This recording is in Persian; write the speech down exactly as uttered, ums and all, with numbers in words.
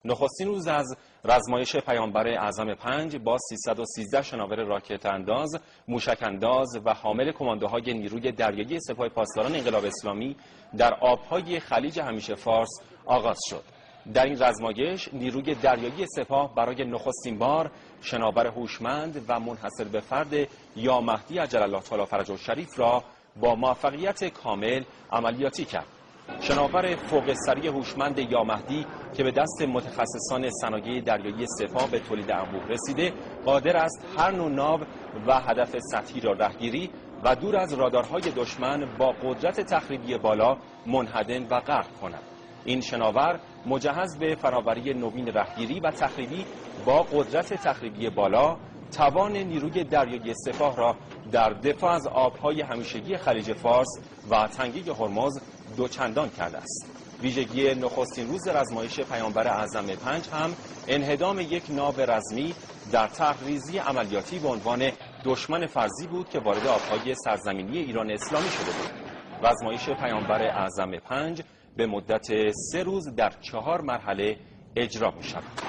نخستین روز از رزمایش پیامبر اعظم پنج با سیصد و سیزده شناور راکت انداز، موشک انداز و حامل کماندوهای نیروی دریایی سپاه پاسداران انقلاب اسلامی در آبهای خلیج همیشه فارس آغاز شد. در این رزمایش نیروی دریایی سپاه برای نخستین بار شناور هوشمند و منحصر به فرد یا مهدی عجل الله تعالی فرجه الشریف را با موفقیت کامل عملیاتی کرد. شناور فوق سری هوشمند یا مهدی که به دست متخصصان صنایع دریایی سپاه به تولید انبوه رسیده، قادر است هر نوع ناو و هدف سطحی را رهگیری و دور از رادارهای دشمن با قدرت تخریبی بالا منهدم و غرق کند. این شناور مجهز به فراوری نوین رهگیری و تخریبی با قدرت تخریبی بالا، توان نیروی دریایی سپاه را در دفاع از آبهای همیشگی خلیج فارس و تنگه هرمز دوچندان کرده است. ویژگی نخستین روز رزمایش پیامبر اعظم پنج هم انهدام یک ناو رزمی در طرحریزی عملیاتی به عنوان دشمن فرضی بود که وارد آبهای سرزمینی ایران اسلامی شده بود. رزمایش پیامبر اعظم پنج به مدت سه روز در چهار مرحله اجرا می شود.